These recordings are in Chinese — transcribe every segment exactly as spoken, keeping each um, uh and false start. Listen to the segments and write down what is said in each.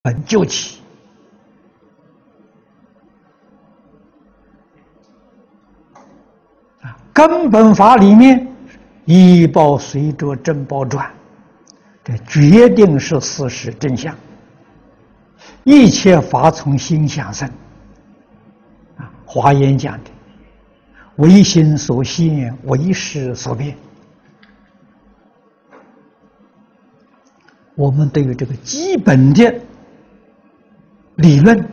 本就起。啊，根本法里面，依报随着正报转，这决定是事实真相。一切法从心想生。啊，《华严》讲的，唯心所现，唯识所变。我们对于这个基本的理论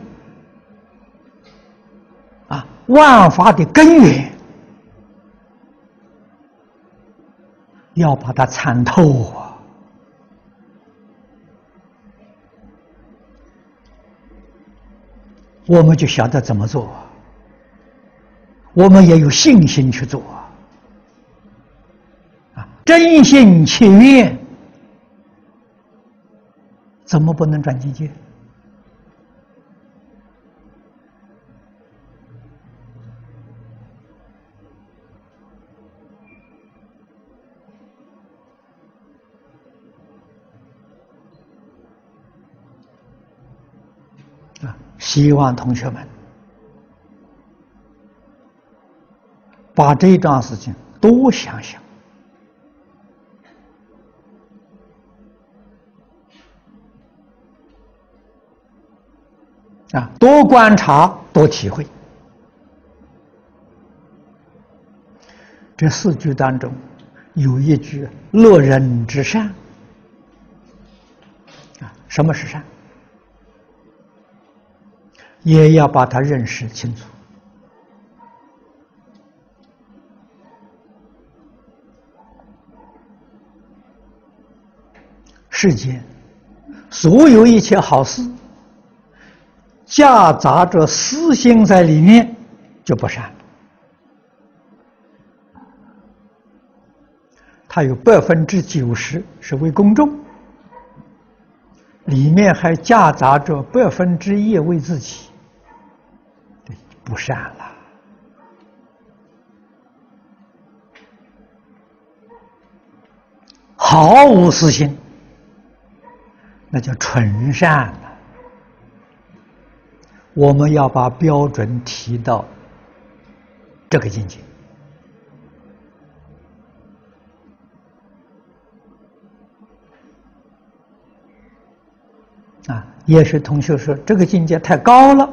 啊，万法的根源，要把它参透啊！我们就晓得怎么做，我们也有信心去做啊！真心切愿，怎么不能转境界？啊，希望同学们把这桩事情多想想。啊，多观察，多体会。这四句当中，有一句“乐人之善”。啊，什么是善？也要把它认识清楚。世间所有一切好事，夹杂着私心在里面，就不善。它有百分之九十是为公众，里面还夹杂着百分之一为自己，对，不善了。毫无私心，那叫纯善了。我们要把标准提到这个境界。啊，也许同学说这个境界太高了，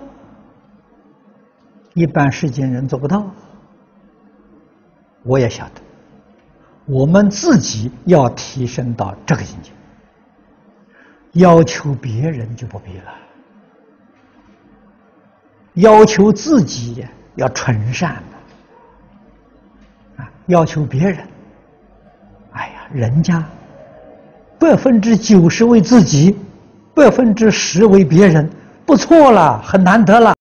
一般世间人做不到。我也晓得，我们自己要提升到这个境界，要求别人就不必了。要求自己要纯善啊，要求别人，哎呀，人家百分之九十为自己，百分之十为别人，不错了，很难得了。